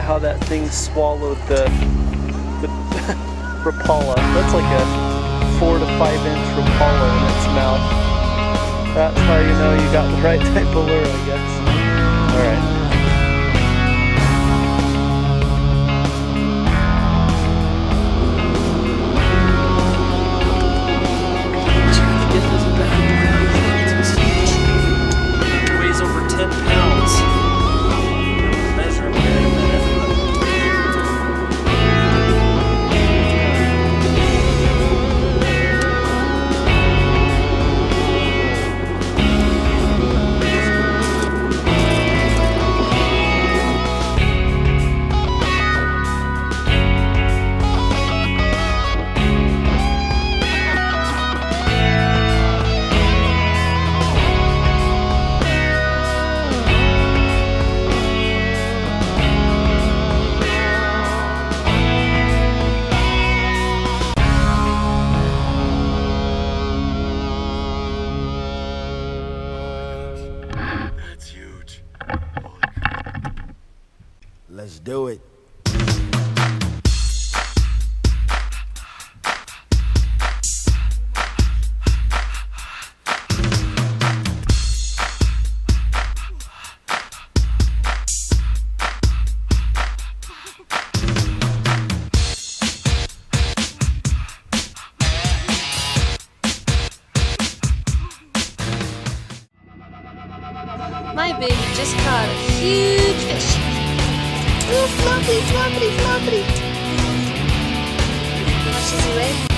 how that thing swallowed the Rapala. That's like a 4 to 5 inch Rapala in its mouth. That's how you know you got the right type of lure, I guess. Alright. Let's do it. My baby just caught a huge fish. Ooh, floppy, floppy, floppy. How much does he weigh?